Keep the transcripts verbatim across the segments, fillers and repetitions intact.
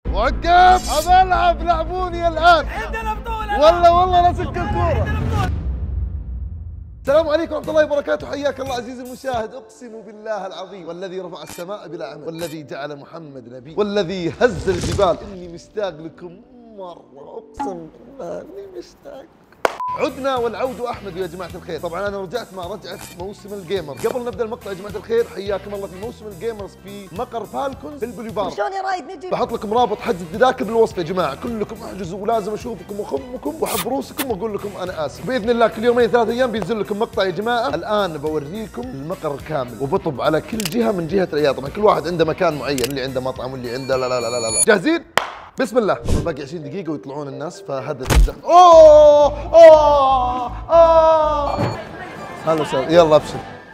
وقف. ابى العب، لعبوني الان. عندنا بطولة. والله والله لا سك الكورة. السلام عليكم ورحمة الله وبركاته، حياك الله عزيزي المشاهد. اقسم بالله العظيم والذي رفع السماء بلا عمل والذي جعل محمد نبي والذي هز الجبال اني مشتاق لكم مرة، اقسم بالله اني مشتاق. عدنا والعود احمد يا جماعه الخير. طبعا انا رجعت مع رجعه موسم الجيمر. قبل نبدا المقطع يا جماعه الخير، حياكم الله في موسم الجيمرز في مقر فالكونز في البوليفارد. شلون يا رايد نجي؟ بحط لكم رابط حجز التذاكر بالوصف يا جماعه، كلكم احجزوا ولازم اشوفكم واخمكم واحب روسكم واقول لكم انا اسف. باذن الله كل يومين ثلاث ايام بينزل لكم مقطع يا جماعه. الان بوريكم المقر كامل وبطب على كل جهه من جهه العياط. طبعا كل واحد عنده مكان معين، اللي عنده مطعم واللي عنده لا لا لا لا لا. جاهزين؟ بسم الله. طبعا باقي عشرين دقيقة ويطلعون الناس، فهذا تبدأ. اوه اوه اوه هلا وسهلا، يلا ابشر.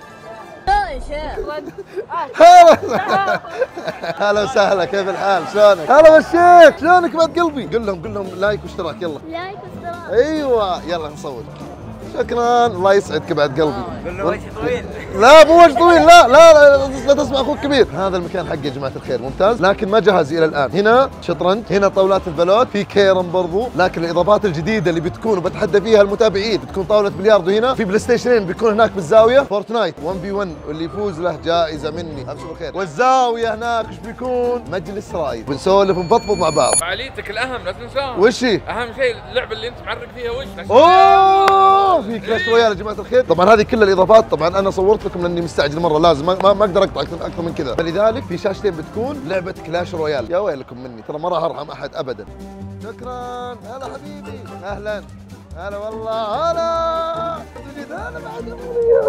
هلا هلا وسهلا، كيف الحال؟ شلونك؟ هلا بالشيخ، شلونك بعد قلبي؟ قل لهم قل لهم لايك واشتراك، يلا. لايك واشتراك. ايوه يلا نصور. شكرا، الله يسعدك بعد قلبي. قول له وجه طويل. لا مو وجه طويل، لا لا لا, لا تسمع اخوك كبير. هذا المكان حق يا جماعه الخير ممتاز، لكن ما جهز الى الان. هنا شطرنج، هنا طاولات البلوت، في كيرم برضو، لكن الاضافات الجديده اللي بتكون وبتحدى فيها المتابعين بتكون طاوله بلياردو هنا، في بلاي ستيشنين بيكون هناك بالزاويه، فورتنايت واحد في واحد واللي يفوز له جائزه مني، ابشر بالخير. والزاويه هناك ايش بيكون؟ مجلس راي، بنسولف ونفضفض مع بعض. فعاليتك الاهم لا تنساها. وش هي؟ اهم شيء اللعبه اللي انت معرق فيها وش؟ اوه في كلاش رويال يا جماعه الخير. طبعا هذه كل الاضافات، طبعا انا صورت لكم لاني مستعجل مره، لازم ما, ما اقدر اقطع اكثر من كذا، فلذلك في شاشتين بتكون لعبه كلاش رويال. يا ويلكم مني، ترى ما راح ارحم احد ابدا. شكرا، هلا حبيبي، اهلا هلا والله، هلا هلا بعد.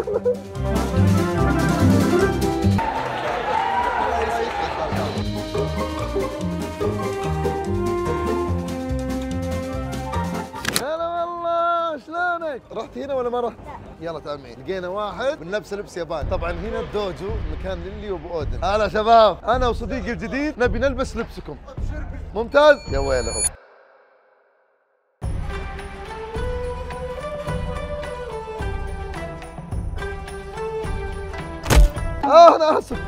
شلونك؟ رحت هنا ولا ما رحت؟ لا. يلا تعال معي، لقينا واحد من لبسه لبس ياباني. طبعا هنا الدوجو مكان للي وابو اودن. هلا شباب، انا وصديقي الجديد نبي نلبس لبسكم. ممتاز؟ يا ويلهم. اه انا اسف.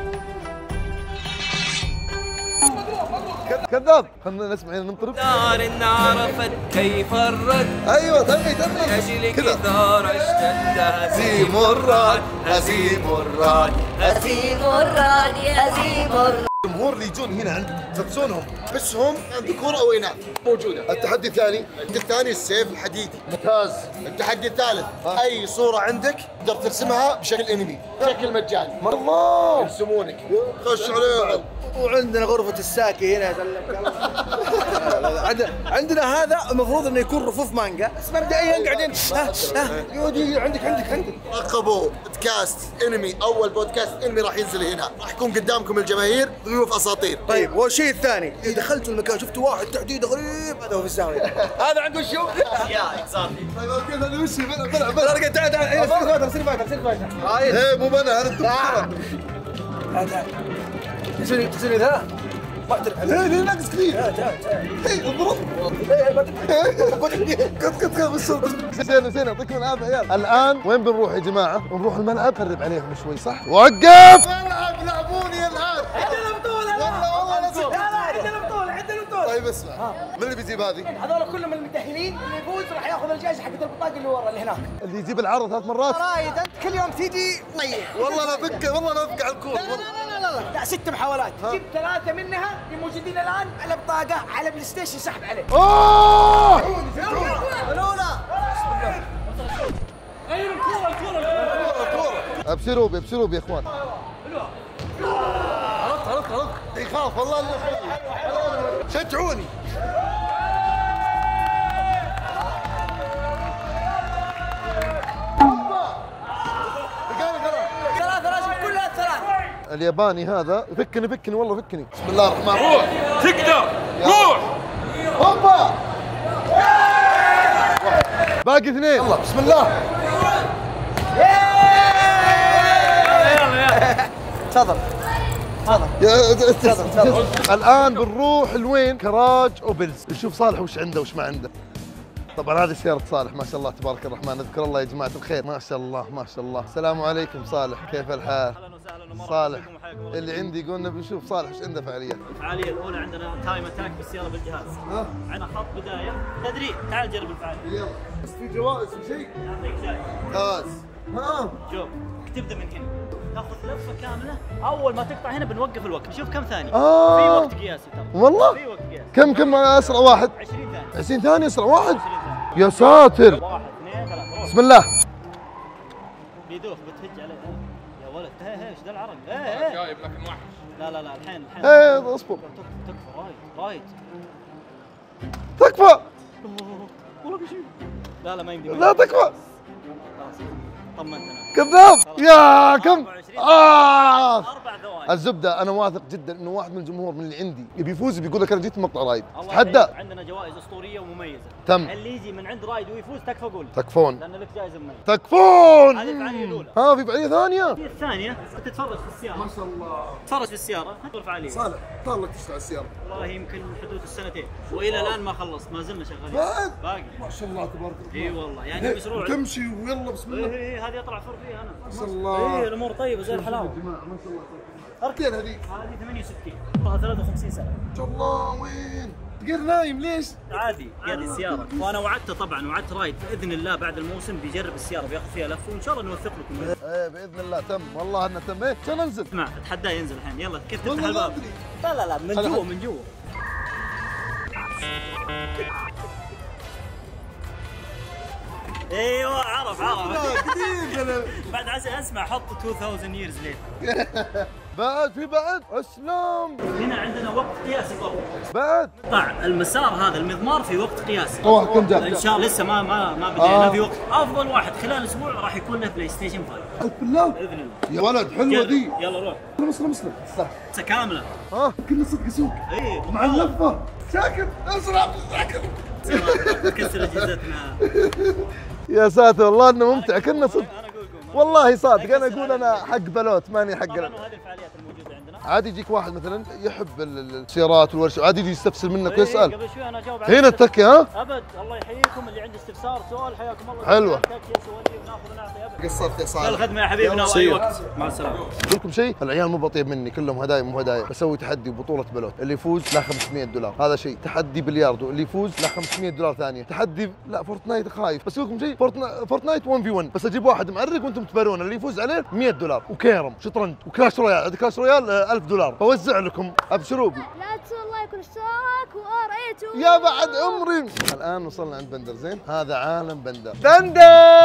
كذاب، خلينا نسمع هنا ننطرب. نار إن عرفت كيف الرد. ايوه تمي تمي أجلك ثار اشتد هزيم الراد، هزيم الراد، هزيم الراد هزيم الراد. الجمهور اللي يجون هنا عند تلبسونهم بس هم عند كرة او اناث موجوده. التحدي الثاني، التحدي الثاني السيف الحديدي. ممتاز. التحدي الثالث اي صوره عندك تقدر ترسمها بشكل انمي بشكل مجاني. الله يرسمونك. خش عليه. وعندنا غرفة الساكي هنا. عندنا عندنا هذا المفروض انه يكون رفوف مانجا، بس مبدئيا قاعدين ها ها يودي عندك عندك عندك. رقبوا بودكاست انمي، اول بودكاست انمي راح ينزل هنا، راح يكون قدامكم الجماهير ضيوف اساطير. طيب والشيء الثاني، اذا دخلتوا المكان شفتوا واحد تحديد غريب، هذا هو في الزاوية. هذا عنده شو؟ يا اكزاكتلي. طيب اوكي هذا وش بلعب بلعب بلعب بلعب. تعال تعال تعال سير فايتر سير فايتر سير فايتر. ايه مو انا، هذا الدكتور. هذا تسوي تسوي ذا ما اقدر. ايه ليه ناقص كثير. تعال تعال. ايه اضرب. كت كت كت بالصوت. زين زين يعطيكم العافيه عيال. الان وين بنروح يا جماعه؟ بنروح الملعب، خرب عليهم شوي صح؟ وقف. العب لعبوني الان. عندنا بطولة. والله والله لا لا لا عندنا بطولة عندنا بطولة. طيب اسمع، من اللي بيجيب هذه؟ هذول كلهم المتأهلين، اللي يفوز راح ياخذ الجائزة حقت البطاقة اللي ورا اللي هناك. اللي يجيب العرض ثلاث مرات. رايد انت كل يوم تيجي طيح. والله لا بك، والله لا بك على الكور. لا لا لا لا لا, لا. ست محاولات، جبت ثلاثة منها اللي موجودين الآن على بطاقة على بلاي ستيشن سحب عليه. اوه الأولى. ايوه الكورة الكورة. ابشروا بي ابشروا بي يا اخوان. عرفت عرفت عرفت. يخاف والله انه شجعوني. ثلاثة لازم كلها ثلاث. الياباني هذا فكني فكني والله فكني. بسم الله الرحمن الرحيم. روح تقدر روح. هوبا باقي اثنين. يلا بسم الله. تفضل تفضل. الان بنروح لوين؟ كراج اوبلز، نشوف صالح وش عنده وش ما عنده. طبعا هذه سيارة صالح ما شاء الله تبارك الرحمن، نذكر الله يا جماعة الخير. ما شاء الله ما شاء الله. السلام عليكم صالح، كيف الحال؟ اهلا وسهلا ومرحبا صالح بكم وحياكم الله. اللي عندي قلنا بنشوف صالح ايش عنده فعاليات. الفعاليه الاولى عندنا تايم اتاك بالسياره بالجهاز. ها؟ عندنا خط بدايه تدريب، تعال جرب الفعاليه. يلا بس في جوائز وشيء. اعطيك جاي. ممتاز. ها شوف تبدا من هنا تاخذ لفه كامله، اول ما تقطع هنا بنوقف الوقت نشوف كم ثانيه. آه. في وقت قياسي ترى. والله؟ في وقت قياسي. كم كم اسرع واحد؟ عشرين ثانيه. عشرين ثانية اسرع واحد؟ عشرين ثانيه. يا ساتر. واحد اثنين ثلاثة. بسم الله. بيدوخ بتهج عليه. يا ولد هي هي ايش ذا العرق؟ هي هي. جايب لكن وحش. لا لا لا الحين الحين. ايه اصبر. تكفى تكفى رايد رايد. تكفى. والله بشيل. لا لا ما يمدي. لا تكفى. خلاص طمنت انا. كذاب. يا كم؟ آه. اربع ثواني. الزبده انا واثق جدا انه واحد من الجمهور من اللي عندي يبي يفوز بيقول لك انا جيت مقطع رايد. تحدى. عندنا جوائز اسطوريه ومميزه. تم. اللي يجي من عند رايد ويفوز تكفى قول. تكفون. لان لك جائزه مميزه. تكفون. هذه الفعاليه الاولى. ها في فعاليه ثانيه؟ هي الثانيه تتفرج في السياره. ما شاء الله. تتفرج في السياره هذول فعاليه. صالح طال لك تشتغل السياره. والله يمكن حدود السنتين والى الان ما خلصت ما زلنا شغالين. بعد؟ باقي. ما شاء الله تبارك الله. اي والله يعني مشروع. تمشي ويلا بسم اي الله. اي هذه اطلع فر فيها انا. ما شاء الله. اي الامور طيبه زي الحلاوه. يا جماعه ما شاء الله. اركين هذيك. هذه ثمانية وستين عمرها ثلاثة وخمسين سنه. ما شاء الله وين؟ تقدر نايم ليش؟ عادي قاعد السياره وانا وعدته طبعا وعدت رايد باذن الله بعد الموسم بيجرب السياره بياخذ فيها لفه وان شاء الله نوثق لكم. ايه باذن الله تم والله انه تم. ايه عشان انزل. اسمع اتحداه ينزل الحين يلا كيف تفتح والله ما الباب؟ أدري. لا لا لا من خل- جوا خل- من جوا. ايوه عرف عرف. بعد عسى اسمع حط ألفين ييرز ليه. بعد في بعد اسلام. هنا عندنا وقت قياسي برضه. بعد قطع المسار هذا المضمار في وقت قياسي. واحد كم جاب؟ ان شاء الله لسه ما ما ما بدينا آه. في وقت. افضل واحد خلال اسبوع راح يكون له بلاي ستيشن خمسة بالله باذن الله. يا ولد حلوه يلا دي. يلا روح. مسلم مسلم لسه كامله. ها كله صدق سوق اي مع اللفه. شاكر اسرع شاكر. كسر اجهزتنا. يا ساتر والله انه ممتع كنا صدق. انا اقول لكم والله صادق انا اقول انا حق بلوت ماني حق. طبعا وهذه الفعاليات الموجوده عندنا. عادي يجيك واحد مثلا يحب ال- ال- السيارات والورشه عادي يجي يستفسر منك إيه، ويسال. قبل شوي انا اجاوب على هنا التكي ها؟ ابد الله يحييكم اللي عنده استفسار سؤال حياكم الله. حلوة. تكي سؤالي وناخذ ونعطي ابد. قصرت يا صالح. الخدمه يا حبيبنا واي وقت مع السلامه. اقول لكم شيء العيال مو بطيب مني كلهم هدايا مو هدايا. بسوي تحدي بطوله بلوت اللي يفوز له خمسمية دولار هذا شيء. تحدي بلياردو اللي يفوز له خمسمية دولار ثانيه. تحدي لا فورتنايت خايف بس اقول لكم شيء فورتنا... فورتنايت واحد في واحد بس اجيب واحد معرق وانتم تبارون اللي يفوز عليه مية دولار وكيرم شطرنج وكلاش رويال. عندي كلاش رويال آه، ألف دولار بوزع لكم ابشروا بي. لا تنسوا اللايك والاشتراك وار ايت يا بعد عمري. الان وصلنا عند بندر زين. هذا عالم بندر. بندر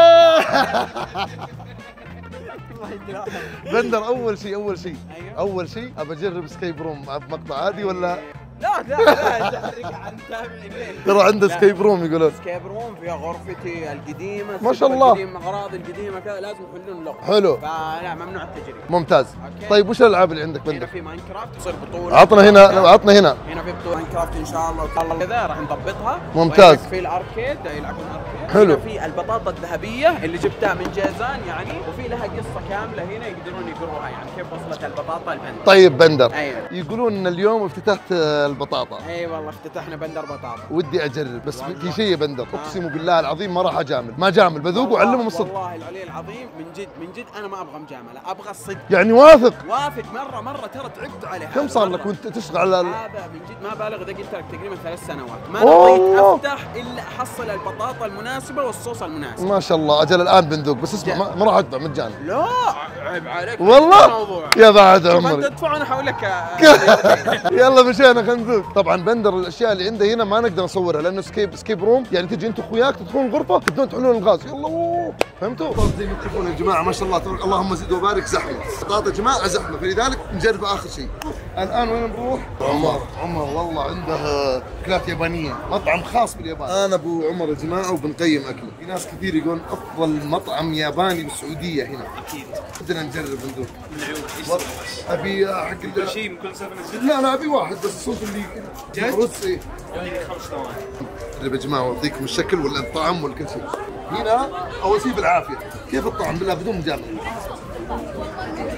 بندر اول شيء اول شيء اول شيء ابى اجرب سكيب روم بمقطع عادي ولا لا لا لا تحرق عن تابعين ليه؟ ترى عنده سكيب روم يقولون. سكيب روم فيها غرفتي القديمه. ما شاء الله. القديمة، اغراضي القديمه كذا لازم يحلون لغه. حلو. فلا ممنوع التجربه. ممتاز. أوكي. طيب وش الالعاب اللي عندك هنا بندر؟ في ماينكرافت تصير بطوله. عطنا هنا عطنا هنا. هنا في بطوله ماينكرافت ان شاء الله وتعالى كذا راح نضبطها. ممتاز. وهناك في الاركيد يلعبون اركيد. حلو. هنا في البطاطا الذهبيه اللي جبتها من جازان يعني وفي لها قصه كامله هنا يقدرون يقروها يعني كيف وصلت البطاطا لبندر. طيب بندر ايوه. يقولون ان اليوم افتتحت آه، البطاطا. اي والله افتتحنا بندر بطاطا. ودي اجرب بس في شيء يا بندر اقسم بالله العظيم ما راح اجامل ما جامل بذوق واعلمهم الصدق. والله العلي العظيم من جد من جد انا ما ابغى مجامله ابغى الصدق. يعني واثق. وافق مره مره ترى تعبت عليه. كم صار لك وانت تشتغل على ال- هذا من جد ما بالغ اذا قلت لك تقريبا ثلاث سنوات ما أوه. رضيت افتح الا احصل البطاطا المناسبه والصوص المناسب. ما شاء الله اجل الان بندق بس اسمع ما, ما راح ادفع مجانا. لا عيب عليك والله الموضوع. يا بعد شوف انت عمري. ادفع وانا احول لك. يلا مشينا خنزوق. طبعا بندر الاشياء اللي عنده هنا ما نقدر نصورها لانه سكيب سكيب روم يعني تجي انت واخوياك تدخلون الغرفه تبدون تحلون الغاز يلا أوه. فهمتوا؟ زي ما تشوفون يا جماعه ما شاء الله تبارك اللهم زد وبارك زحمه. بطاطا يا جماعه زحمه فلذلك نجرب اخر شيء. الان وين نروح؟ عمر عمر والله عنده اكلات يابانيه مطعم خاص باليابان. انا ابو عمر يا جماعه وبنقيم اكله. في ناس كثير يقولون افضل مطعم ياباني بالسعوديه هنا. اكيد. بدنا نجرب ندوق. من العيون ابي حق ال- شيء من كل سفن لا انا ابي واحد بس الصوت اللي جاهز ايه يعني خمس ثواني. يا جماعه اوريكم الشكل ولا الطعم ولا كل شيء. هنا اول شيء بالعافيه. كيف الطعم بالله بدون مجامله؟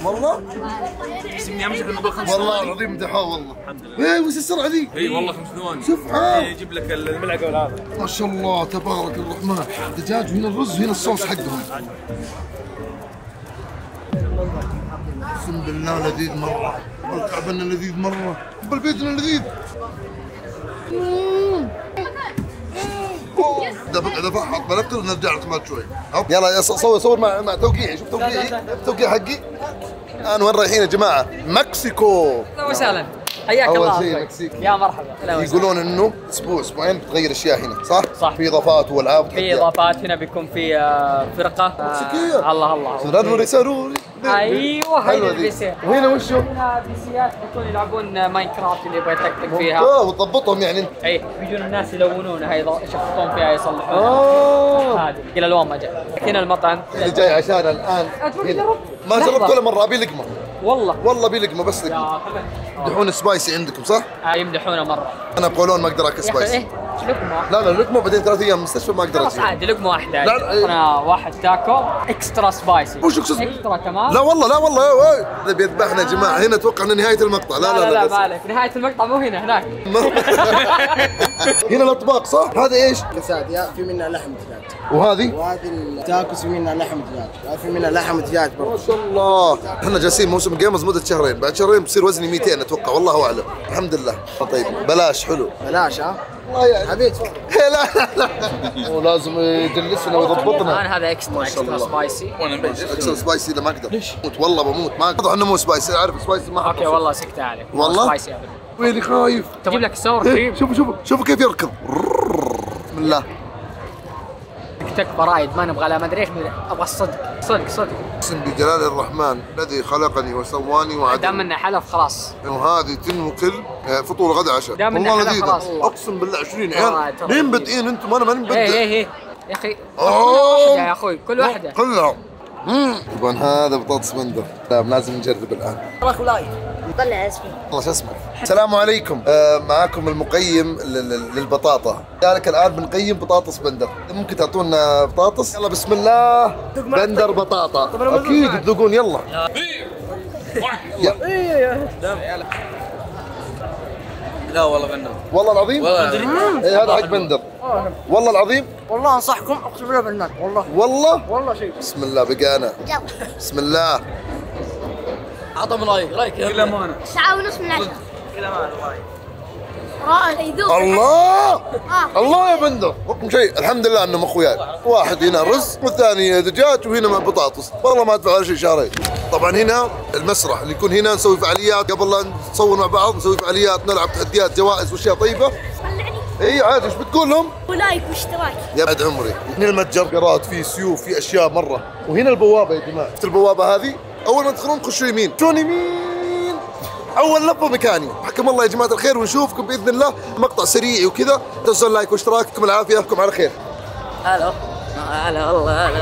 والله بس اني امزح الموضوع خمس والله ثواني. العظيم امتحان والله. الحمد لله. ايه وش السرعه ذي؟ اي والله خمس ثواني. سبحان. إيه، يجيب لك الملعقه والهذا. ما شاء الله تبارك الرحمن. دجاج وهنا الرز وهنا الصوص حقهم. اقسم بالله لذيذ مره. الكعبه انه لذيذ مره. بالبيت انه لذيذ. دفع دفع حط بنفطر ونرجع لك بعد شوي. يلا يا صور صور مع مع توقيعي. شوف توقيعي. التوقيع حقي. الان وين رايحين يا جماعه؟ مكسيكو. اهلا وسهلا. حياك أول الله. شيء مكسيكي. يا مرحبا. يقولون انه اسبوع اسبوعين بتغير اشياء هنا، صح؟ صح. في اضافات والعاب. في اضافات هنا بيكون في آه، فرقه آه، مكسيكية. الله الله. سرور سرور. ايوه هاي حلوة ذي. البي سي. وهنا وشو؟ هنا بي سيات بيكون يلعبون ماينكرافت اللي يبغى يطقطق فيها. اه وتضبطهم يعني انت. اي بيجون الناس يلونونها يشفطون فيها يصلحونها. اه هذه الى الوان ما جاء. هنا المطعم. اللي جاي عشان الان أتوقع هنا. جربت. ما لحظة. جربت ولا مره ابي لقمه. والله. والله ابي لقمه بس لقمه. يا حبيبي. يمدحون سبايسي عندكم صح؟ آه، يمدحونه مره. انا بقولون ما اقدر اكل يا اخي سبايسي. ايه لقمه واحدة. لا لا لقمه بعدين ثلاث ايام مستشفى ما اقدر خلاص اكل. عادي لقمه واحده. لا، لا. انا واحد تاكو اكسترا سبايسي. وش اكسترا؟ اكسترا تمام. لا والله لا والله اوي هذا بيذبحنا يا جماعه. هنا اتوقع انه نهايه المقطع. لا لا لا, لا مالك نهايه المقطع مو هنا هناك. هنا الاطباق صح؟ هذا ايش؟ كساد في منها لحم دجاج وهذه؟ وهذه التاكوس في منها لحم دجاج في منها لحم دجاج ما برضه. شاء الله. احنا جالسين موسم جيمز مده شهرين، بعد شهرين بصير وزني مئتين اتوقع والله اعلم. الحمد لله. طيب بلاش حلو. بلاش ها والله يعني حبيبتي. لا لا لا ولازم يجلسنا ويضبطنا. الان هذا اكسترا ما شاء اكسترا الله. سبايسي. وانا بجلس. اكسل سبايسي لا ما اقدر. ليش؟ موت والله بموت ما اقدر. واضح انه مو سبايسي. عارف سبايسي ما اوكي والله سكت عليك. والله؟ سبايسي ابدا. ويلي خايف. تجيب لك ساور إيه، كريم. شوفوا شوفوا شوفوا كيف يركض. بسم الله. تكفى رايد ما نبغى لا ما ادري ايش ابغى الصدق صدق صدق. اقسم بجلال الرحمن الذي خلقني وسواني دام وعدني. انه حلف خلاص. وهذه تنوكل آه، فطور غدا عشاء. دام إنه والله حلال لذيذة. خلاص. اقسم بالله عشرين والله عيال. ترى مين لذيذ. بادئين انتم؟ انا ماني ايه مبدئ. ايه ايه يا اخي كل أوه. واحده يا اخوي كل واحده. كلها. امم طبعا هذا بطاطس بندر. لا لازم نجرب الان. طلع اسمي. والله شو اسمك؟ السلام عليكم. آه معاكم المقيم لل- لل- للبطاطا. ذلك الان بنقيم بطاطس بندر. ممكن تعطونا بطاطس؟ يلا بسم الله. بندر بطاطا. اكيد تذوقون يلا. يلا. لا والله غنى. والله العظيم؟ ايه هذا حق بندر. والله العظيم؟ والله انصحكم اقسم بالله بالنار والله والله؟ والله شيء. بسم الله بقى انا. يلا. بسم الله. عطهم رايك رايك يا امانه. ساعة ونص من عشرة. كل امانه رايك. رائع يذوب. الله آه. الله يا بندر. رقم شيء الحمد لله انهم اخوياي. واحد هنا رز والثاني دجاج وهنا مع بطاطس. والله ما ادفع ولا شيء شهرين. طبعا هنا المسرح اللي يكون هنا نسوي فعاليات قبل لا نصور مع بعض نسوي فعاليات نلعب تحديات جوائز واشياء طيبه. طلعني. اي عادي ايش بتقول لهم؟ ولايك واشتراك. يا بعد عمري. هنا المتجر قرات في سيوف في اشياء مره. وهنا البوابه يا جماعه. شفت البوابه هذه؟ اول ما تدخلون خشوا يمين. شلون يمين؟ اول لفه مكاني. حكم الله يا جماعه الخير ونشوفكم باذن الله مقطع سريع وكذا. تنسون لايك واشتراك. يعطيكم العافيه. اشوفكم على خير. هلا هلا والله هلا.